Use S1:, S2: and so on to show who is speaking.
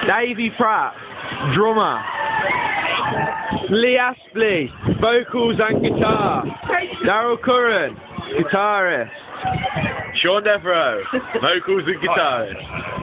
S1: Davey Pratt, drummer. Lee Aspley, vocals and guitar. Daryl Curran, guitarist. Sean Devereaux, vocals and guitarist.